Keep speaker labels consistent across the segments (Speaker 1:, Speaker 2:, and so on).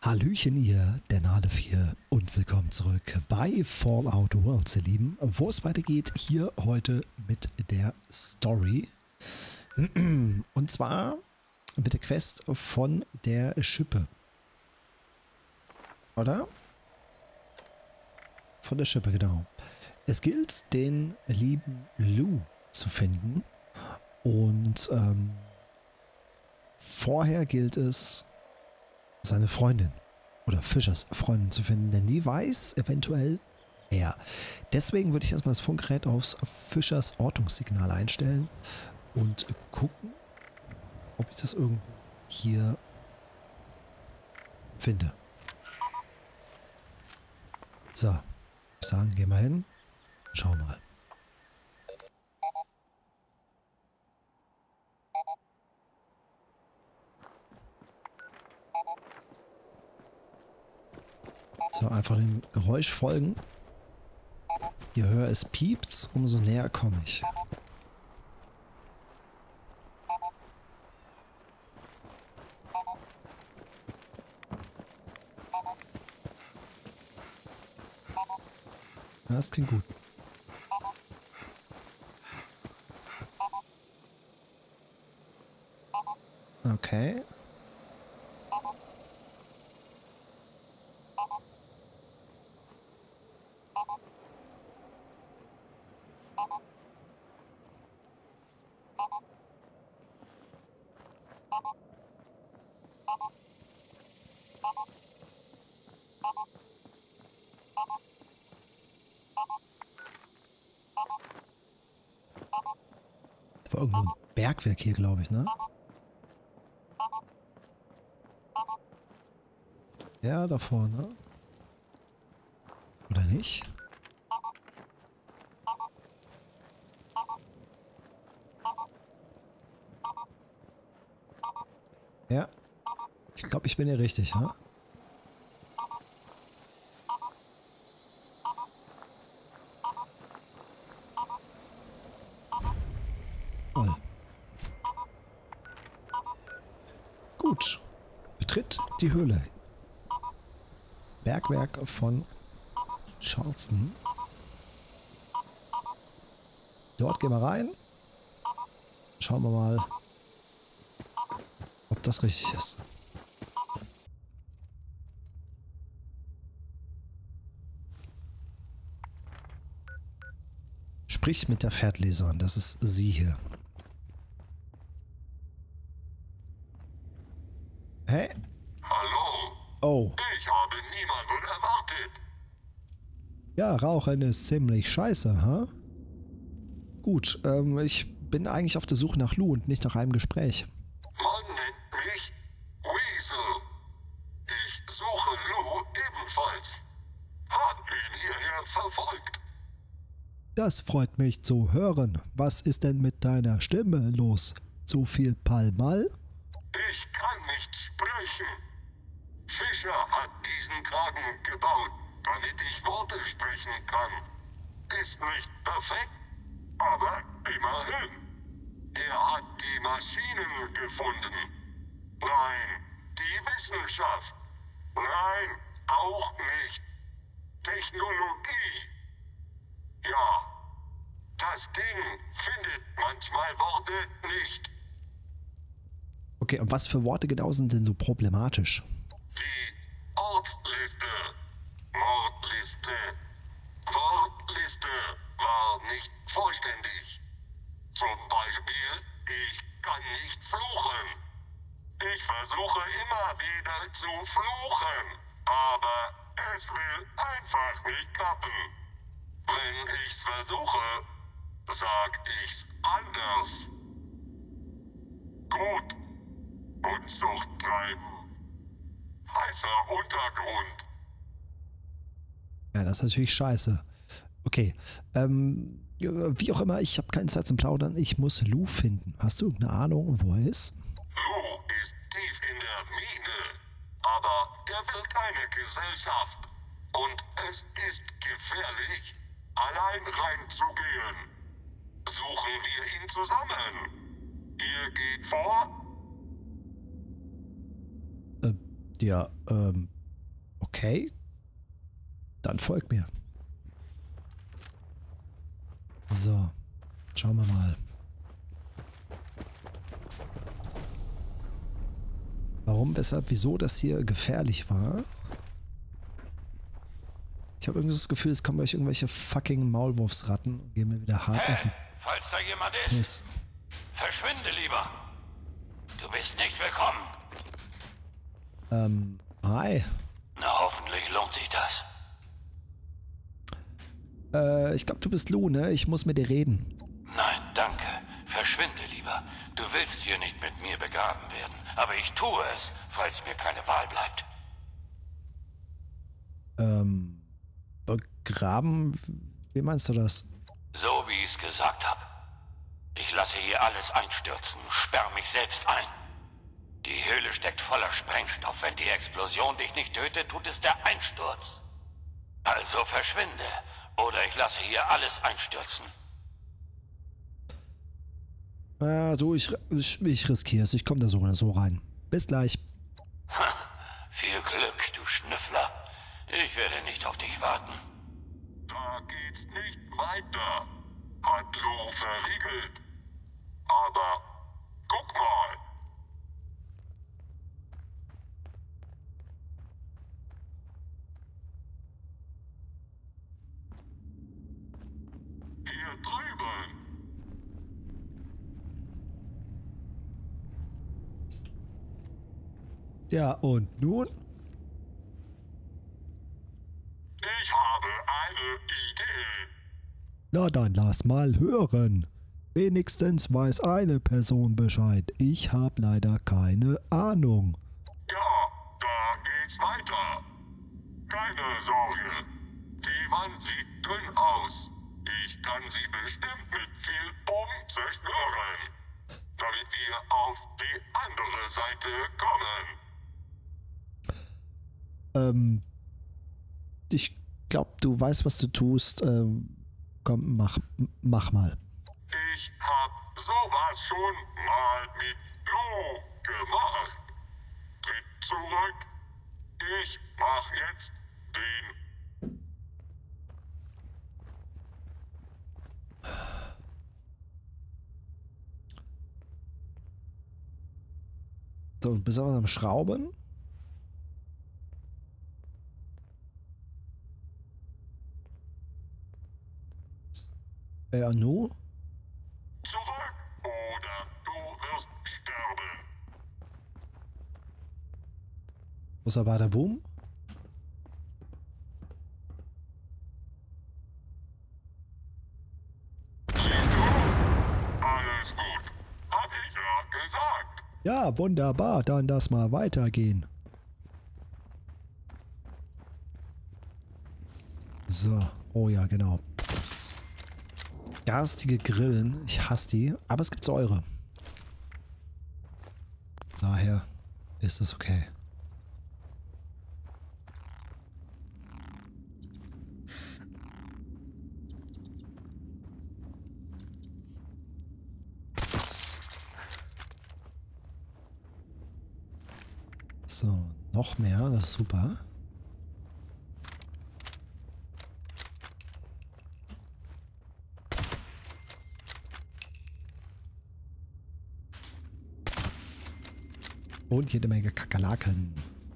Speaker 1: Hallöchen ihr, der Nade 4 und willkommen zurück bei Fallout Worlds, ihr Lieben, wo es weitergeht hier heute mit der Story. Und zwar mit der Quest von der Schippe. Oder? Von der Schippe, genau. Es gilt, den lieben Lou zu finden und vorher gilt es, seine Freundin oder Fischers Freundin zu finden, denn die weiß eventuell mehr. Deswegen würde ich erstmal das Funkgerät aufs Fischers Ortungssignal einstellen und gucken, ob ich das irgendwo hier finde. So, ich sagen, gehen wir hin. Schauen mal. So, einfach dem Geräusch folgen. Je höher es piept, umso näher komme ich. Ja, das klingt gut. Okay. Da war irgendwo ein Bergwerk hier, glaube ich, ne? Ja, da vorne. Oder nicht? Ja. Ich glaube, ich bin hier richtig, ha? Toll. Gut. Betritt die Höhle. Bergwerk von Charleston. Dort gehen wir rein. Schauen wir mal, ob das richtig ist. Sprich mit der Pferdleserin. Das ist sie hier. Hey?
Speaker 2: Hallo?
Speaker 1: Oh.
Speaker 2: Ich habe niemanden erwartet.
Speaker 1: Ja, Rauchen ist ziemlich scheiße, ha? Gut, ich bin eigentlich auf der Suche nach Lou und nicht nach einem Gespräch.
Speaker 2: Man nennt mich Weasel. Ich suche Lou ebenfalls. Hab ihn hierher verfolgt.
Speaker 1: Das freut mich zu hören. Was ist denn mit deiner Stimme los? Zu viel Palmal?
Speaker 2: Ich kann nicht sprechen. Fischer hat diesen Kragen gebaut, damit ich Worte sprechen kann. Ist nicht perfekt, aber immerhin. Er hat die Maschinen gefunden. Nein, die Wissenschaft. Nein, auch nicht. Technologie. Ja, das Ding findet manchmal Worte nicht.
Speaker 1: Okay, und was für Worte genau sind denn so problematisch?
Speaker 2: Die Ortsliste, Mordliste, Wortliste war nicht vollständig. Zum Beispiel, ich kann nicht fluchen. Ich versuche immer wieder zu fluchen, aber es will einfach nicht klappen. Wenn ich's versuche, sag ich's anders. Gut. Unzucht treiben. Heißer Untergrund.
Speaker 1: Ja, das ist natürlich scheiße. Okay, wie auch immer, ich habe keine Zeit zum Plaudern. Ich muss Lou finden. Hast du irgendeine Ahnung, wo er ist?
Speaker 2: Lou ist tief in der Mine, aber er will keine Gesellschaft. Und es ist gefährlich, allein reinzugehen. Suchen wir ihn zusammen. Ihr geht vor?
Speaker 1: Ja, Okay. Dann folgt mir. So. Schauen wir mal. Warum, weshalb, wieso das hier gefährlich war? Ich habe irgendwie das Gefühl, es kommen gleich irgendwelche fucking Maulwurfsratten und gehen mir wieder hart auf den
Speaker 3: Falls da jemand ist,
Speaker 1: Piss.
Speaker 3: verschwinde lieber. Du bist nicht willkommen.
Speaker 1: Hi.
Speaker 3: Na, hoffentlich lohnt sich das.
Speaker 1: Ich glaube, du bist Lou, ne? Ich muss mit dir reden.
Speaker 3: Nein, danke. Verschwinde lieber. Du willst hier nicht mit mir begraben werden. Aber ich tue es, falls mir keine Wahl bleibt.
Speaker 1: Begraben? Wie meinst du das?
Speaker 3: So wie ich es gesagt habe. Ich lasse hier alles einstürzen, sperre mich selbst ein. Die Höhle steckt voller Sprengstoff. Wenn die Explosion dich nicht tötet, tut es der Einsturz. Also verschwinde, oder ich lasse hier alles einstürzen.
Speaker 1: So, ich riskiere es. Ich komme da so oder so rein. Bis gleich.
Speaker 3: Viel Glück, du Schnüffler. Ich werde nicht auf dich warten.
Speaker 2: Da geht's nicht weiter, hat Lou verriegelt. Aber guck mal. Hier drüben.
Speaker 1: Ja, und nun?
Speaker 2: Ich habe eine Idee.
Speaker 1: Na dann lass mal hören. Wenigstens weiß eine Person Bescheid. Ich habe leider keine Ahnung.
Speaker 2: Ja, da geht's weiter. Keine Sorge. Die Wand sieht dünn aus. Ich kann sie bestimmt mit viel Bumm zerstören. Damit wir auf die andere Seite kommen.
Speaker 1: Ich glaube, du weißt, was du tust. Komm, mach mal.
Speaker 2: Ich hab sowas schon mal mit Lou gemacht. Tritt zurück. Ich mach jetzt den.
Speaker 1: So, du bist aber am Schrauben. Nu?
Speaker 2: Zurück oder du wirst sterben.
Speaker 1: Wo ist der Bada-Boom?
Speaker 2: Siehst du? Alles gut. Hab ich ja gesagt.
Speaker 1: Ja, wunderbar. Dann lass mal weitergehen. So. Oh ja, genau. Garstige Grillen. Ich hasse die. Aber es gibt Säure. Daher ist es okay. So, noch mehr. Das ist super. Und jede Menge Kakerlaken.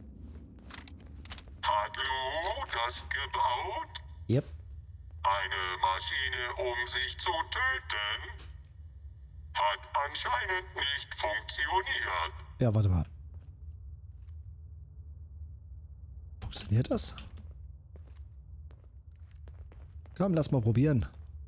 Speaker 2: Hat Lou das gebaut?
Speaker 1: Yep.
Speaker 2: Eine Maschine, um sich zu töten? Hat anscheinend nicht funktioniert.
Speaker 1: Ja, warte mal. Funktioniert das? Komm, lass mal probieren.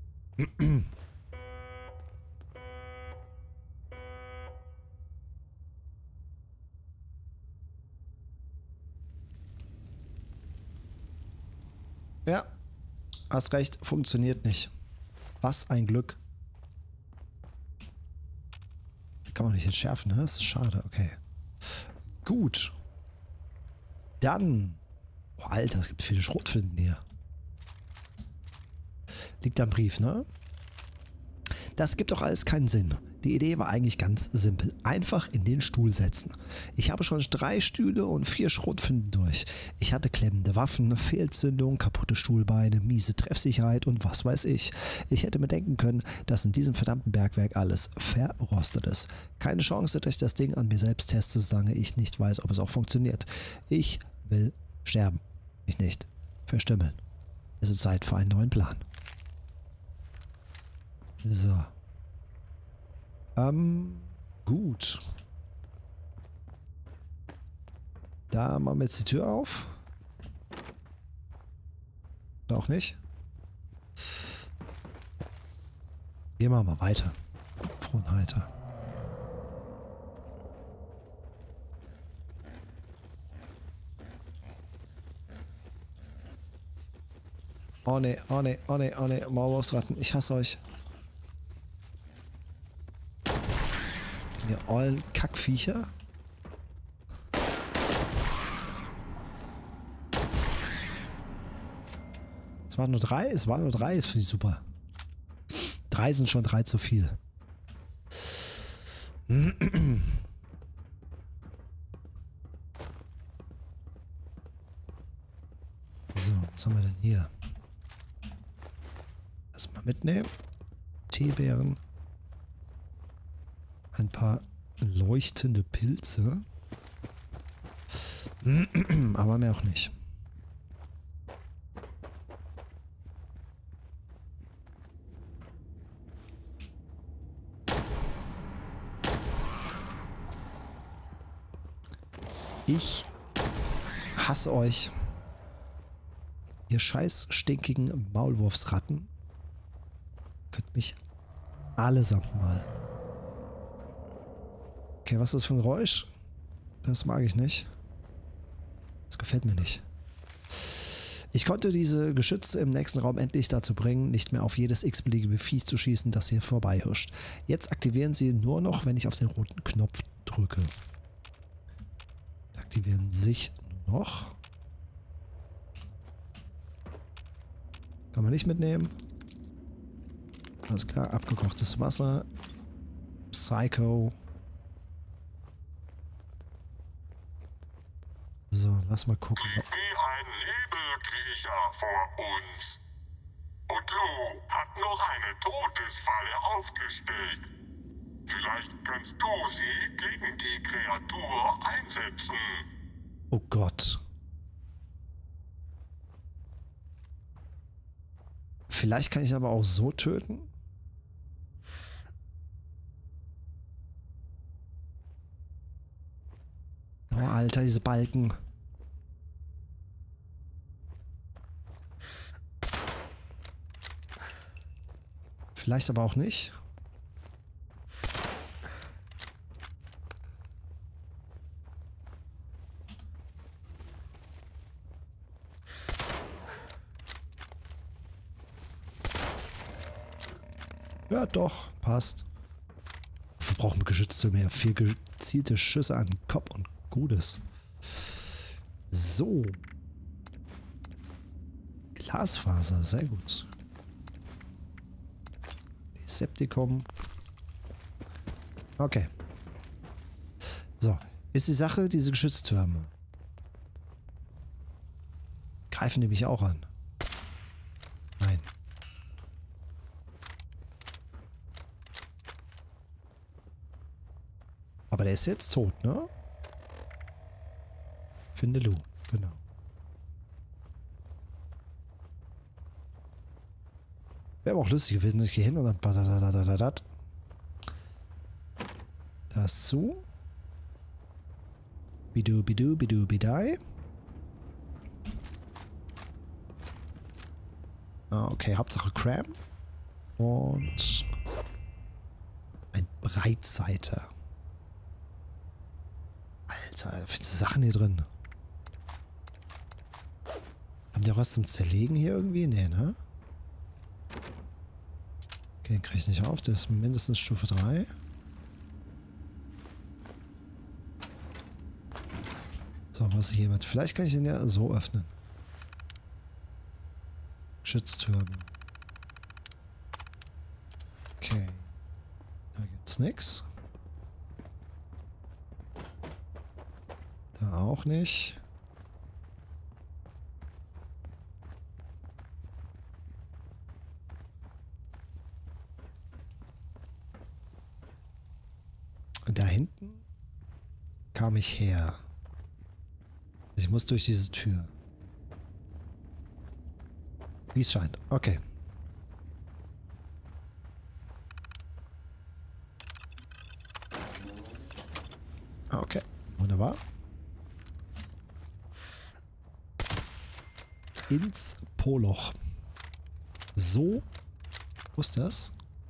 Speaker 1: Ja, hast recht, funktioniert nicht. Was ein Glück. Kann man nicht entschärfen, ne? Das ist schade, okay. Gut. Dann. Boah, Alter, es gibt viele Schrotflinten hier. Liegt am Brief, ne? Das gibt doch alles keinen Sinn. Die Idee war eigentlich ganz simpel. Einfach in den Stuhl setzen. Ich habe schon 3 Stühle und 4 Schrotflinten durch. Ich hatte klemmende Waffen, Fehlzündung, kaputte Stuhlbeine, miese Treffsicherheit und was weiß ich. Ich hätte mir denken können, dass in diesem verdammten Bergwerk alles verrostet ist. Keine Chance, dass ich das Ding an mir selbst teste, solange ich nicht weiß, ob es auch funktioniert. Ich will sterben. Mich nicht verstümmeln. Es ist Zeit für einen neuen Plan. So. Gut. Da machen wir jetzt die Tür auf. Oder auch nicht. Gehen wir mal weiter. Frohenheiter. Oh ne, oh ne, oh ne, oh ne, Maulwurfsratten, ich hasse euch. Ihr ollen Kackviecher. Es waren nur 3? Es waren nur 3, ist für die super. 3 sind schon 3 zu viel. So, was haben wir denn hier? Erstmal mitnehmen. Teebeeren. Ein paar leuchtende Pilze. Aber mehr auch nicht. Ich hasse euch. Ihr scheiß stinkigen Maulwurfsratten. Könnt mich allesamt mal. Okay, was ist das für ein Geräusch? Das mag ich nicht. Das gefällt mir nicht. Ich konnte diese Geschütze im nächsten Raum endlich dazu bringen, nicht mehr auf jedes x-beliebige Viech zu schießen, das hier vorbeihuscht. Jetzt aktivieren sie nur noch, wenn ich auf den roten Knopf drücke. Die aktivieren sich nur noch. Kann man nicht mitnehmen. Alles klar, abgekochtes Wasser. Psycho. So, lass mal gucken.
Speaker 2: Wie ein Nebelkriecher vor uns. Und Lou hat noch eine Todesfalle aufgestellt. Vielleicht kannst du sie gegen die Kreatur einsetzen.
Speaker 1: Oh Gott. Vielleicht kann ich aber auch so töten. Oh, Alter, diese Balken. Vielleicht aber auch nicht. Ja, doch, passt. Wir brauchen Geschütztürme mehr. 4 gezielte Schüsse an den Kopf und Gutes. So. Glasfaser, sehr gut. Decepticon. Okay. So. Ist die Sache, diese Geschütztürme greifen die mich auch an? Nein. Aber der ist jetzt tot, ne? Finde Lou, genau. Wäre aber auch lustig gewesen, ich gehe hin und dann das zu. Bidu, bidu, bidu, bidai. Ah, okay, Hauptsache Cram. Und ein Breitseiter. Alter, da findest du Sachen hier drin. Haben die auch was zum Zerlegen hier irgendwie? Nee, ne? Okay, den krieg ich nicht auf. Der ist mindestens Stufe 3. So, was ist hier mit? Vielleicht kann ich den ja so öffnen. Geschütztürme. Okay. Da gibt's ist nix. Da auch nicht. Da hinten kam ich her. Ich muss durch diese Tür. Wie es scheint. Okay. Okay. Wunderbar. Ins Poloch. So. Wo ist das?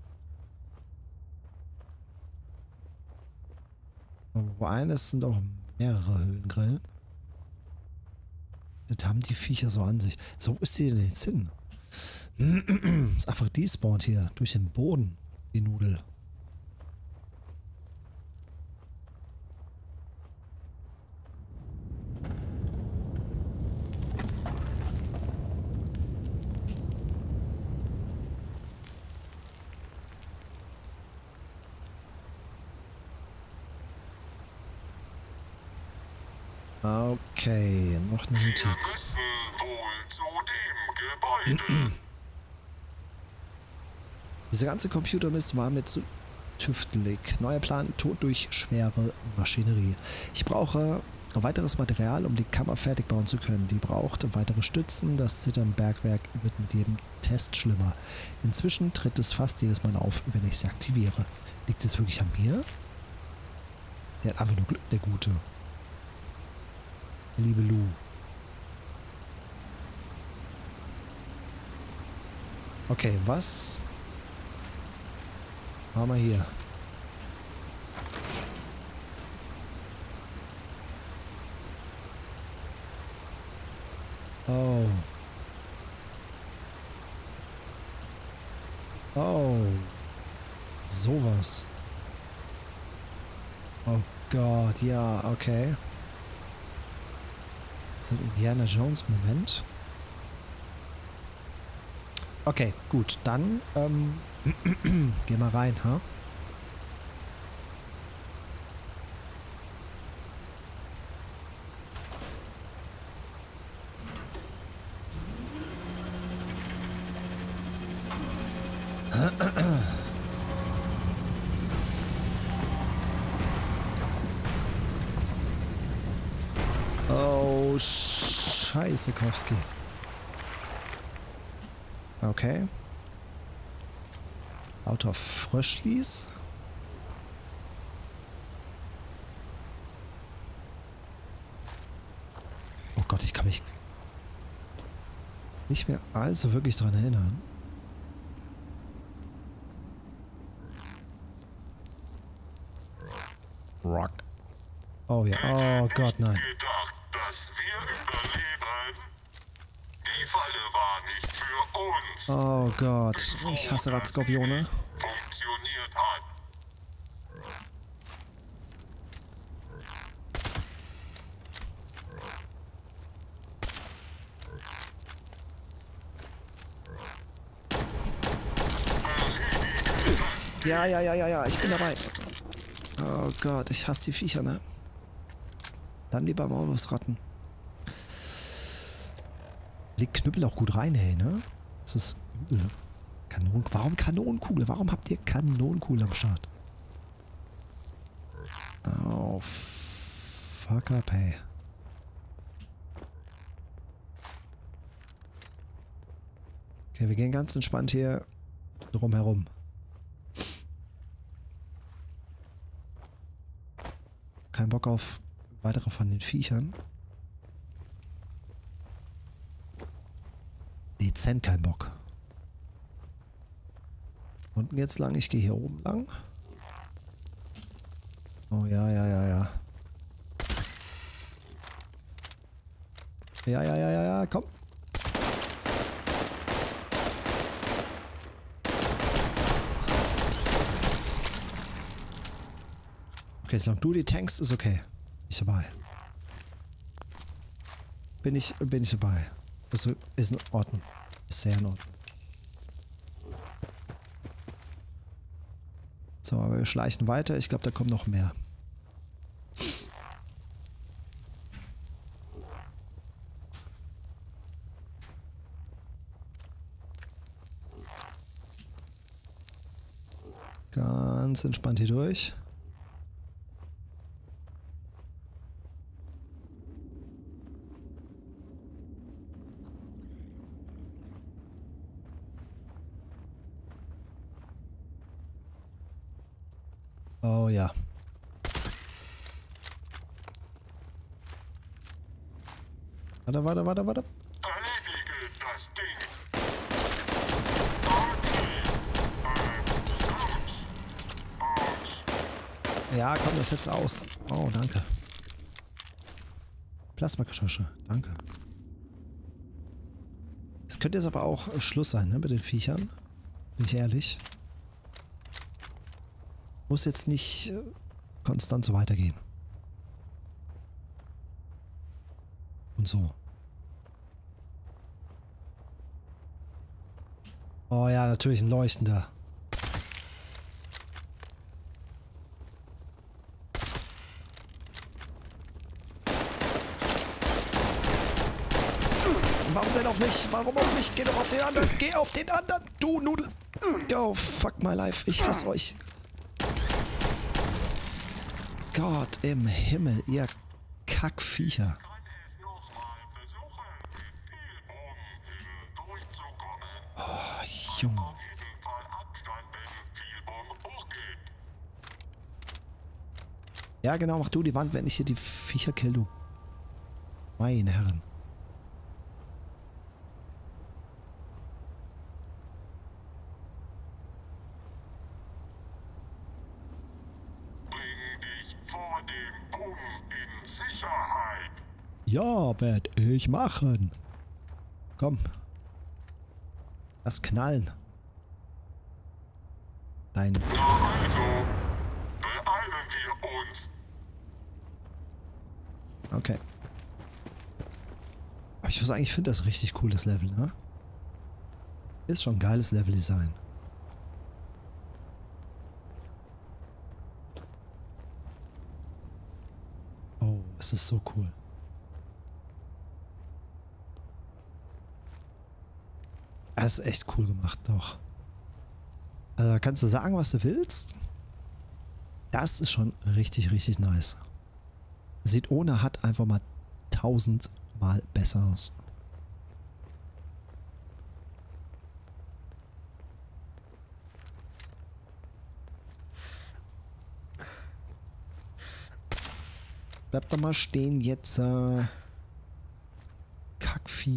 Speaker 1: Woanders sind auch mehrere Höhlengrillen. Das haben die Viecher so an sich. So, wo ist die denn jetzt hin? Ist einfach despawnt hier. Durch den Boden. Die Nudel. Okay, noch eine
Speaker 2: Wir
Speaker 1: Notiz.
Speaker 2: müssen wohl zu dem Gebäude.
Speaker 1: Dieser ganze Computermist war mir zu tüftelig. Neuer Plan, Tod durch schwere Maschinerie. Ich brauche weiteres Material, um die Kammer fertig bauen zu können. Die braucht weitere Stützen. Das Zittern-Bergwerk wird mit jedem Test schlimmer. Inzwischen tritt es fast jedes Mal auf, wenn ich sie aktiviere. Liegt es wirklich an mir? Der hat einfach nur Glück, der Gute. Liebe Lou. Okay, was haben wir hier? Oh. Oh. Sowas. Oh Gott, ja, okay. So ein Indiana Jones Moment. Okay, gut, dann geh mal rein, ha? Oh, Scheiße, Kowski. Okay. Lauter Fröschlis. Oh Gott, ich kann mich nicht mehr allzu wirklich daran erinnern. Rock. Oh ja, oh Gott, nein.
Speaker 2: Gedacht, dass wir überleben. Die Falle war nicht für uns.
Speaker 1: Oh Gott, ich hasse Radskorpione.
Speaker 2: Funktioniert hat.
Speaker 1: Ja, ich bin dabei. Oh Gott, ich hasse die Viecher, ne? Dann lieber Maulwurfsratten. Legt Knüppel auch gut rein, hey, ne? Das ist übel. Warum Kanonenkugel? Warum habt ihr Kanonenkugel am Start? Oh, fuck up, hey. Okay, wir gehen ganz entspannt hier drum herum. Kein Bock auf weitere von den Viechern. Dezent kein Bock. Unten geht's lang, ich gehe hier oben lang. Oh ja. Ja, komm. Okay, solange du die tankst, ist okay. Ich dabei. Bin ich dabei. Das ist in Ordnung. Ist sehr in Ordnung. So, aber wir schleichen weiter. Ich glaube, da kommen noch mehr. Ganz entspannt hier durch. Oh ja. Warte.
Speaker 2: Erledige das Ding.
Speaker 1: Ja, komm, das setzt aus. Oh, danke. Plasmakartusche, danke. Es könnte jetzt aber auch Schluss sein, ne, mit den Viechern. Bin ich ehrlich. Muss jetzt nicht konstant so weitergehen. Und so. Oh ja, natürlich ein leuchtender. Warum denn auf mich? Warum auf mich? Geh doch auf den anderen. Geh auf den anderen. Du Nudel. Oh, fuck my life. Ich hasse euch. Gott im Himmel, ihr Kackviecher. Oh, Junge. Ja, genau, mach du die Wand, wenn ich hier die Viecher kill, du. Meine Herren. Ja, werd ich machen. Komm. Lass knallen. Dein.
Speaker 2: Na also, beeilen wir uns.
Speaker 1: Okay. Aber ich muss sagen, ich finde das richtig cooles Level, ne? Ist schon ein geiles Leveldesign. Oh, es ist so cool. Das ist echt cool gemacht, doch. Also kannst du sagen, was du willst? Das ist schon richtig, richtig nice. Sieht ohne HUD einfach mal 1000-mal besser aus. Bleib doch mal stehen jetzt, Kackvieh.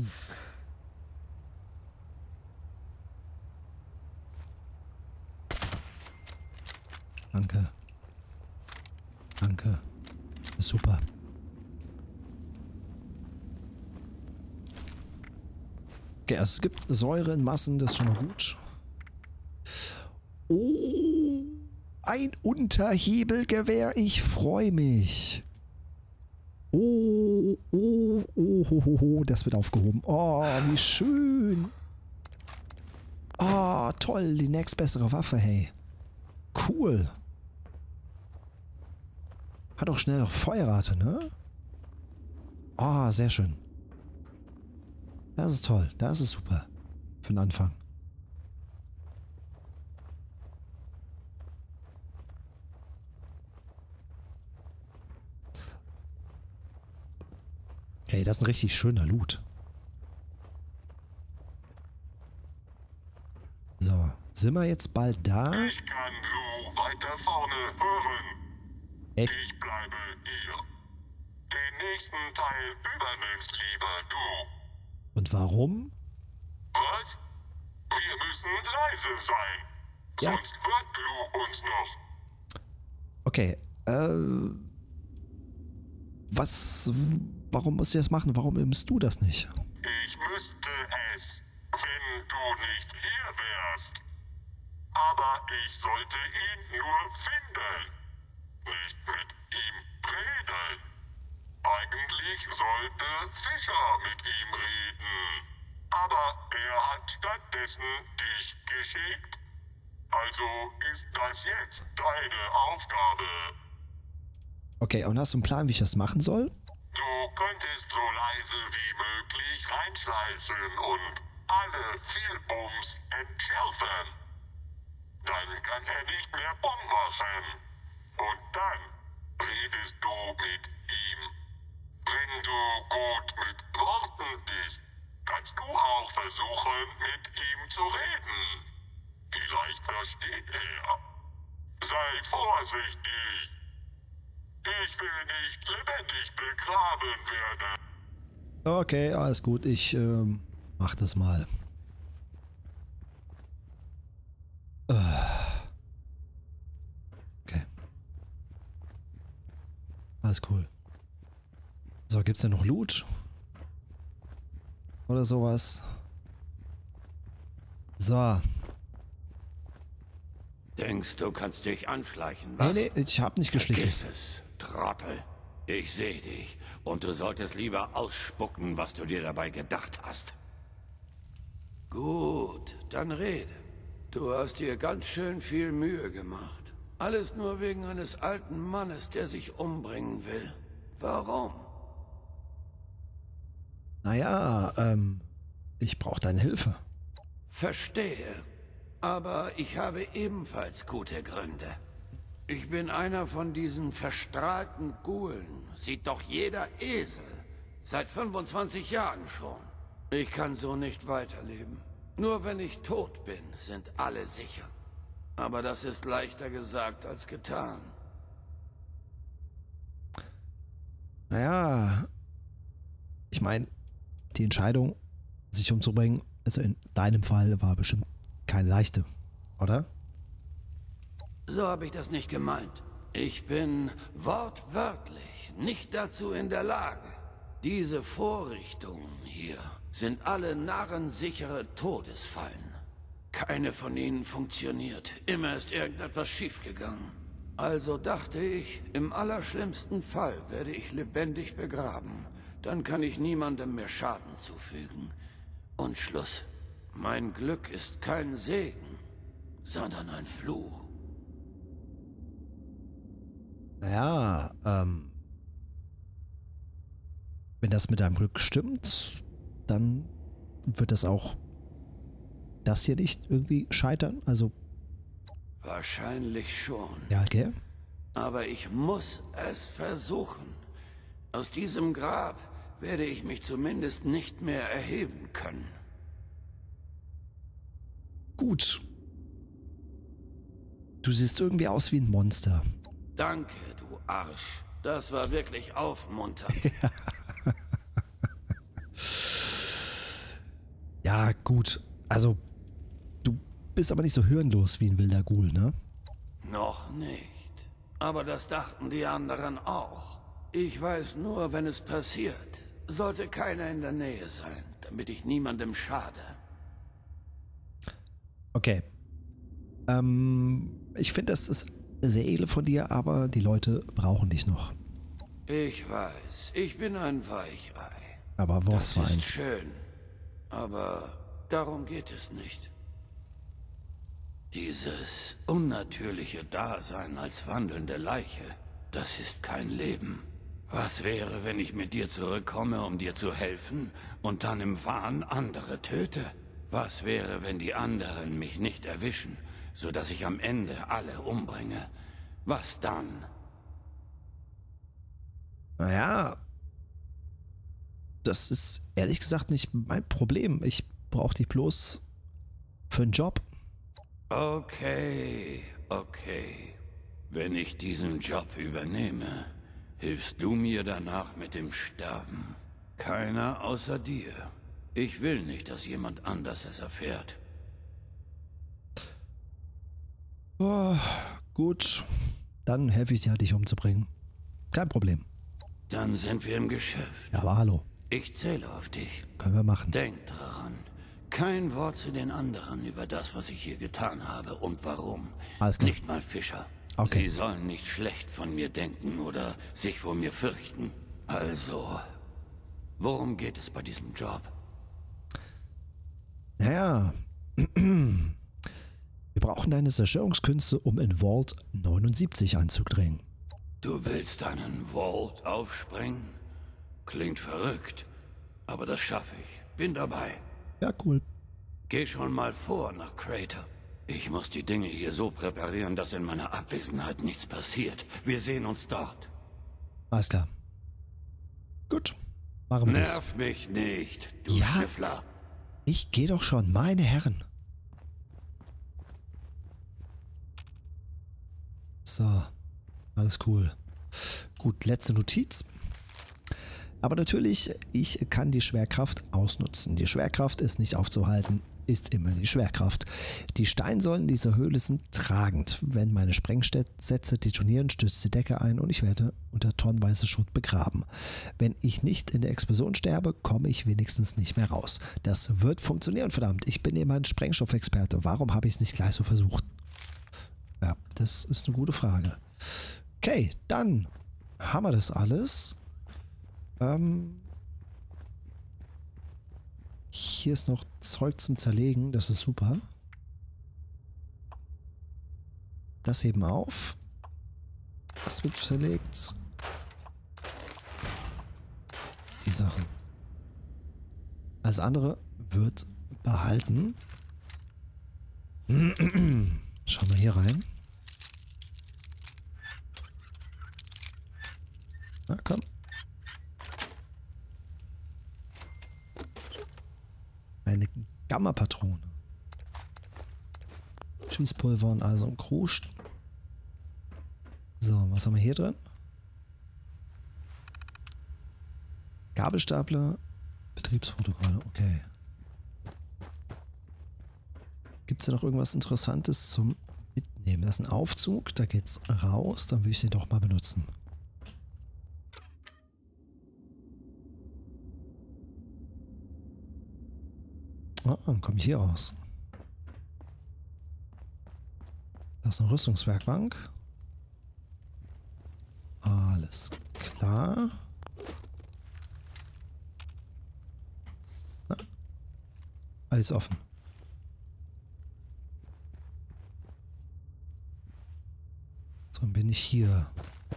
Speaker 1: Danke. Danke. Ist super. Okay, also es gibt Säure in Massen, das ist schon mal gut. Oh, ein Unterhebelgewehr, ich freue mich. Oh, das wird aufgehoben. Oh, wie schön. Oh, toll, die nächstbessere Waffe, hey. Cool. Hat auch schnell noch Feuerrate, ne? Ah, sehr schön. Das ist toll. Das ist super. Für den Anfang. Hey, das ist ein richtig schöner Loot. So, sind wir jetzt bald da?
Speaker 2: Ich kann Lou weiter vorne hören.
Speaker 1: Echt?
Speaker 2: Ich bleibe hier. Den nächsten Teil übernimmst lieber du.
Speaker 1: Und warum?
Speaker 2: Was? Wir müssen leise sein.
Speaker 1: Ja.
Speaker 2: Sonst hört Lou uns noch.
Speaker 1: Okay, warum musst du das machen? Warum nimmst du das nicht?
Speaker 2: Ich müsste es, wenn du nicht hier wärst. Aber ich sollte ihn nur finden. Nicht mit ihm reden. Eigentlich sollte Fischer mit ihm reden. Aber er hat stattdessen dich geschickt. Also ist das jetzt deine Aufgabe.
Speaker 1: Okay, und hast du einen Plan, wie ich das machen soll?
Speaker 2: Du könntest so leise wie möglich reinschleichen und alle Fehlbums entschärfen. Dann kann er nicht mehr Bumm machen. Und dann redest du mit ihm. Wenn du gut mit Worten bist, kannst du auch versuchen, mit ihm zu reden. Vielleicht versteht er. Sei vorsichtig. Ich will nicht lebendig begraben werden.
Speaker 1: Okay, alles gut. Ich mach das mal. Okay. Alles cool. So, gibt's denn noch Loot? Oder sowas? So.
Speaker 3: Denkst du, kannst dich anschleichen, was?
Speaker 1: Nee, ich hab nicht geschlichen.
Speaker 3: Vergiss es, Trottel. Ich sehe dich und du solltest lieber ausspucken, was du dir dabei gedacht hast.
Speaker 4: Gut, dann rede. Du hast dir ganz schön viel Mühe gemacht. Alles nur wegen eines alten Mannes, der sich umbringen will. Warum?
Speaker 1: Naja, ich brauche deine Hilfe.
Speaker 4: Verstehe. Aber ich habe ebenfalls gute Gründe. Ich bin einer von diesen verstrahlten Gulen. Sieht doch jeder Esel. Seit 25 Jahren schon. Ich kann so nicht weiterleben. Nur wenn ich tot bin, sind alle sicher. Aber das ist leichter gesagt als getan.
Speaker 1: Naja, ich meine, die Entscheidung, sich umzubringen, also in deinem Fall, war bestimmt keine leichte, oder?
Speaker 4: So habe ich das nicht gemeint. Ich bin wortwörtlich nicht dazu in der Lage. Diese Vorrichtungen hier sind alle narrensichere Todesfallen. Keine von ihnen funktioniert. Immer ist irgendetwas schiefgegangen. Also dachte ich, im allerschlimmsten Fall werde ich lebendig begraben. Dann kann ich niemandem mehr Schaden zufügen. Und Schluss. Mein Glück ist kein Segen, sondern ein Fluch.
Speaker 1: Naja, wenn das mit deinem Glück stimmt, dann wird das auch das hier nicht irgendwie scheitern. Also,
Speaker 4: Wahrscheinlich schon.
Speaker 1: ja, gell?
Speaker 4: Aber ich muss es versuchen. Aus diesem Grab werde ich mich zumindest nicht mehr erheben können.
Speaker 1: Gut. Du siehst irgendwie aus wie ein Monster.
Speaker 4: Danke, du Arsch. Das war wirklich aufmunternd.
Speaker 1: Ja, gut. Also, du bist aber nicht so hirnlos wie ein wilder Ghoul, ne?
Speaker 4: Noch nicht. Aber das dachten die anderen auch. Ich weiß nur, wenn es passiert, sollte keiner in der Nähe sein, damit ich niemandem schade.
Speaker 1: Okay. Ich finde, das ist sehr edel von dir, aber die Leute brauchen dich noch.
Speaker 4: Ich weiß, ich bin ein Weichei.
Speaker 1: Aber was für
Speaker 4: Das ist
Speaker 1: eins?
Speaker 4: schön. Aber darum geht es nicht. Dieses unnatürliche Dasein als wandelnde Leiche, das ist kein Leben. Was wäre, wenn ich mit dir zurückkomme, um dir zu helfen und dann im Wahn andere töte? Was wäre, wenn die anderen mich nicht erwischen, so dass ich am Ende alle umbringe? Was dann?
Speaker 1: Naja, das ist ehrlich gesagt nicht mein Problem. Ich brauche dich bloß für einen Job.
Speaker 4: Okay. Wenn ich diesen Job übernehme, hilfst du mir danach mit dem Sterben. Keiner außer dir. Ich will nicht, dass jemand anders es erfährt.
Speaker 1: Oh, gut, dann helfe ich dir, dich umzubringen. Kein Problem.
Speaker 4: Dann sind wir im Geschäft.
Speaker 1: Ja, aber hallo,
Speaker 4: Ich zähle auf dich.
Speaker 1: können wir machen.
Speaker 4: Denk daran. Kein Wort zu den anderen über das, was ich hier getan habe und warum.
Speaker 1: Alles klar.
Speaker 4: Nicht mal Fischer.
Speaker 1: Okay.
Speaker 4: Sie sollen nicht schlecht von mir denken oder sich vor mir fürchten. Also, worum geht es bei diesem Job?
Speaker 1: Naja, Wir brauchen deine Zerstörungskünste, um in Vault 79 einzudringen.
Speaker 4: Du willst einen Vault aufsprengen? Klingt verrückt, aber das schaffe ich. Bin dabei.
Speaker 1: Ja, cool.
Speaker 4: Geh schon mal vor nach Crater. Ich muss die Dinge hier so präparieren, dass in meiner Abwesenheit nichts passiert. Wir sehen uns dort.
Speaker 1: Alles klar. Gut, machen wir das.
Speaker 4: Nerv mich nicht, du
Speaker 1: Ja.
Speaker 4: Schnüffler.
Speaker 1: Ich gehe doch schon, meine Herren. So, alles cool. Gut, letzte Notiz. Aber natürlich, ich kann die Schwerkraft ausnutzen. Die Schwerkraft ist nicht aufzuhalten, ist immer die Schwerkraft. Die Steinsäulen dieser Höhle sind tragend. Wenn meine Sprengsätze detonieren, stürzt die Decke ein und ich werde unter tonnenweise Schutt begraben. Wenn ich nicht in der Explosion sterbe, komme ich wenigstens nicht mehr raus. Das wird funktionieren, verdammt. Ich bin eben ein Sprengstoffexperte. Warum habe ich es nicht gleich so versucht? Ja, das ist eine gute Frage. Okay, dann haben wir das alles. Hier ist noch Zeug zum Zerlegen. Das ist super. Das heben auf. Das wird zerlegt. Die Sachen. Alles andere wird behalten. Schauen wir hier rein. Na komm. Eine Gamma-Patrone. Schießpulver und also ein Krusch. So, was haben wir hier drin? Gabelstapler, Betriebsprotokolle, okay. Gibt es da noch irgendwas Interessantes zum Mitnehmen? Das ist ein Aufzug, da geht's raus, dann will ich den doch mal benutzen. Ah, dann komme ich hier raus. Da ist eine Rüstungswerkbank. Alles klar. Na, alles offen. So, dann bin ich hier.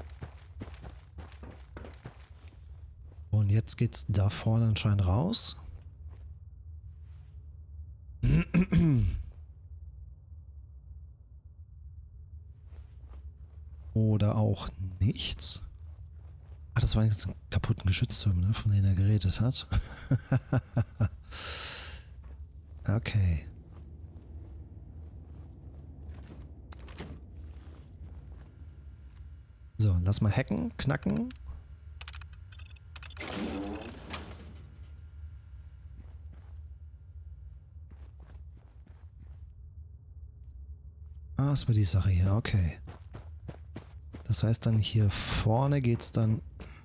Speaker 1: Und jetzt geht's da vorne anscheinend raus. Oder auch nichts. Ach, das waren jetzt kaputten Geschütztürme, ne, von denen er geredet hat. Okay. So, lass mal hacken, knacken. Ah, ist mal die Sache hier, okay. Das heißt dann hier vorne geht's dann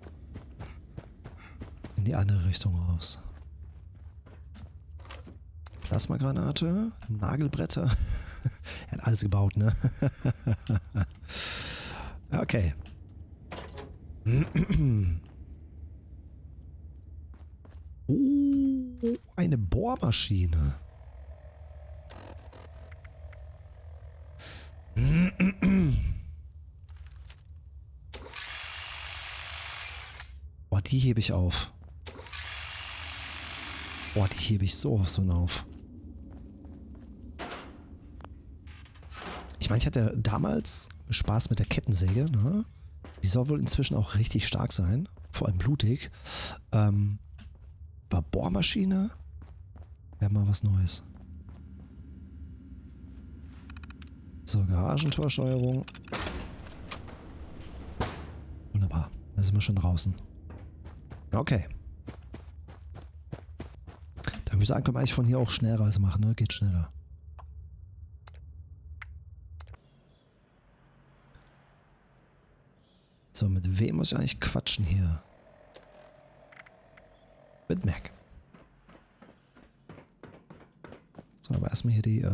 Speaker 1: in die andere Richtung raus. Plasmagranate, Nagelbretter. Er hat alles gebaut, ne? Okay. Oh, eine Bohrmaschine. Boah, die hebe ich auf. Boah, die hebe ich sowas von auf. Ich meine, ich hatte damals Spaß mit der Kettensäge, ne? Die soll wohl inzwischen auch richtig stark sein. Vor allem blutig. Bei Bohrmaschine wäre mal was Neues. So, Garagentorsteuerung. Wunderbar. Da sind wir schon draußen. Okay. Dann würde ich sagen, können wir eigentlich von hier auch Schnellreise machen, ne? Geht schneller. So, mit wem muss ich eigentlich quatschen hier? Mit Mac. So, aber erstmal hier die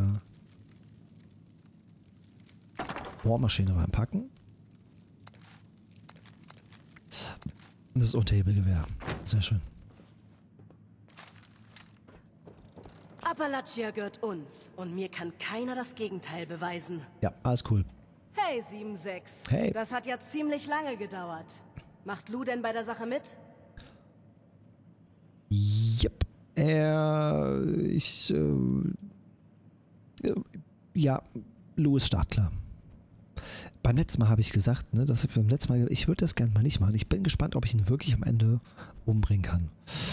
Speaker 1: Bohrmaschine reinpacken. Und das Unterhebelgewehr. Sehr schön.
Speaker 5: Appalachia gehört uns und mir kann keiner das Gegenteil beweisen.
Speaker 1: Ja, alles cool.
Speaker 5: Hey, 7-6.
Speaker 1: Hey.
Speaker 5: Das hat ja ziemlich lange gedauert. Macht Lou denn bei der Sache mit?
Speaker 1: Yep. Ja, Lou ist startklar. Beim letzten Mal habe ich gesagt, ne, dass ich beim letzten Mal, ich würde das gerne mal nicht machen. Ich bin gespannt, ob ich ihn wirklich am Ende umbringen kann.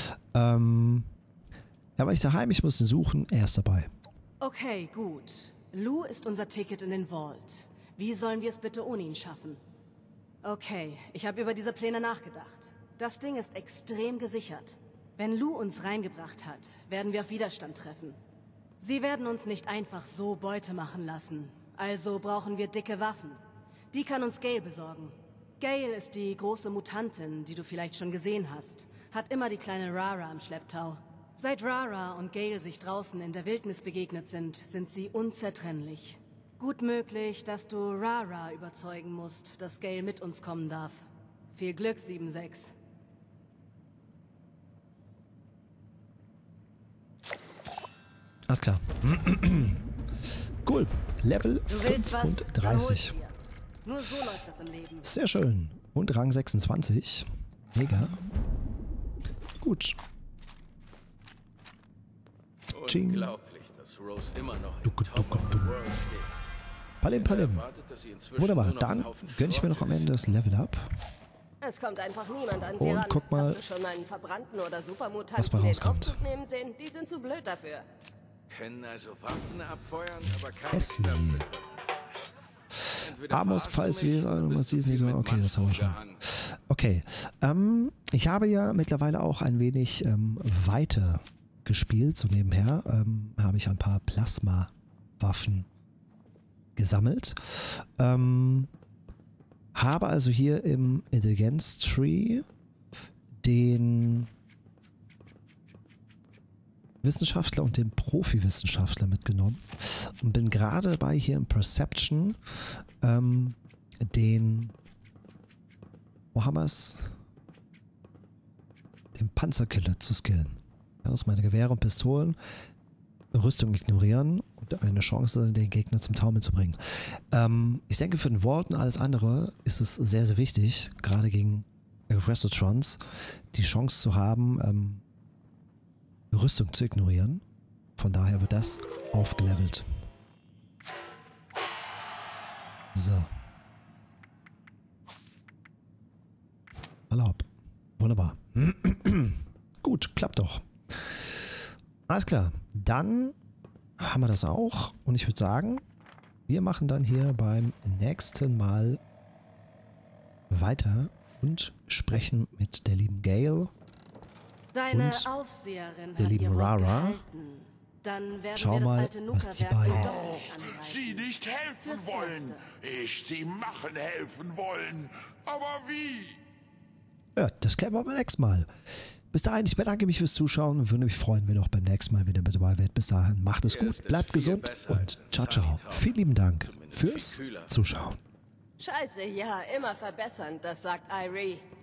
Speaker 1: Aber ich daheim, ich muss ihn suchen, er ist dabei.
Speaker 5: Okay, gut. Lou ist unser Ticket in den Vault. Wie sollen wir es bitte ohne ihn schaffen? Okay, ich habe über diese Pläne nachgedacht. Das Ding ist extrem gesichert. Wenn Lou uns reingebracht hat, werden wir auf Widerstand treffen. Sie werden uns nicht einfach so Beute machen lassen. Also brauchen wir dicke Waffen. Die kann uns Gale besorgen. Gale ist die große Mutantin, die du vielleicht schon gesehen hast. Hat immer die kleine Rara im Schlepptau. Seit Rara und Gale sich draußen in der Wildnis begegnet sind sie unzertrennlich. Gut möglich, dass du Rara überzeugen musst, dass Gale mit uns kommen darf. Viel Glück, 7-6.
Speaker 1: Alles klar. Cool. Level
Speaker 5: Du willst was?
Speaker 1: 35.
Speaker 5: Dann hol's dir. Nur so läuft das im Leben.
Speaker 1: Sehr schön. Und Rang 26. Mega. Gut. Ching.
Speaker 4: Unglaublich, dass Rose immer noch
Speaker 1: Ducke,
Speaker 4: im Top
Speaker 1: ducke,
Speaker 4: of the
Speaker 1: ducke.
Speaker 4: World steht.
Speaker 1: Palim, palim.
Speaker 4: Erwartet, dass sie inzwischen
Speaker 1: Wunderbar.
Speaker 4: nur noch ein
Speaker 1: Dann
Speaker 4: Haufen
Speaker 1: gönne ich mir noch
Speaker 4: Schrott
Speaker 1: am Ende das Level up.
Speaker 6: Es kommt einfach niemand an sie
Speaker 1: Und
Speaker 6: ran.
Speaker 1: guck mal,
Speaker 6: Hast du schon einen Verbrannten oder
Speaker 1: was
Speaker 6: Supermutanten
Speaker 1: bei
Speaker 6: den
Speaker 1: rauskommt.
Speaker 6: Aufzug nehmen sehen? Die sind zu blöd dafür.
Speaker 4: Können also Waffen abfeuern, aber keine
Speaker 1: Essi.
Speaker 4: Knöpfe drücken. Entweder
Speaker 1: Amos,
Speaker 4: verarschst
Speaker 1: falls
Speaker 4: du
Speaker 1: wir
Speaker 4: mich,
Speaker 1: es
Speaker 4: oder bist du
Speaker 1: diesen
Speaker 4: viel mit
Speaker 1: okay, das haben wir schon.
Speaker 4: Mann
Speaker 1: Okay. Ich habe ja mittlerweile auch ein wenig weiter gespielt. So nebenher habe ich ein paar Plasma-Waffen gesammelt. Habe also hier im Intelligenz-Tree den Wissenschaftler und den Profi-Wissenschaftler mitgenommen und bin gerade dabei, hier im Perception den, wo haben wir es? Den Panzerkiller zu skillen. Ja, das ist meine Gewehre und Pistolen. Rüstung ignorieren und eine Chance, den Gegner zum Taumeln zu bringen. Ich denke, für den Vault und alles andere ist es sehr, sehr wichtig, gerade gegen Aggressor-Trons, die Chance zu haben, Rüstung zu ignorieren. Von daher wird das aufgelevelt. So. Erlaubt. Wunderbar. Gut, klappt doch. Alles klar. Dann haben wir das auch. Und ich würde sagen, wir machen dann hier beim nächsten Mal weiter und sprechen mit der lieben Gale.
Speaker 5: Deine
Speaker 1: Und
Speaker 5: Aufseherin
Speaker 1: der
Speaker 5: hat
Speaker 1: lieben
Speaker 5: ihr Wort
Speaker 1: Rara.
Speaker 5: gehalten. Dann werden
Speaker 1: Schau
Speaker 5: wir
Speaker 1: mal,
Speaker 5: das alte
Speaker 1: was die
Speaker 5: Nuka-Werk
Speaker 1: beiden-
Speaker 5: wohl doch nicht angreifen.
Speaker 2: Sie nicht helfen
Speaker 5: Fürs
Speaker 2: wollen.
Speaker 5: Erste.
Speaker 2: Ich sie machen helfen wollen. Aber wie?
Speaker 1: Ja, das klären wir beim nächsten Mal. Bis dahin, ich bedanke mich fürs Zuschauen und würde mich freuen, wenn ihr auch beim nächsten Mal wieder mit dabei wärt. Bis dahin, macht es gut, bleibt gesund und ciao, ciao. Vielen lieben Dank fürs Zuschauen.
Speaker 6: Scheiße, ja, immer verbessern, das sagt Irie.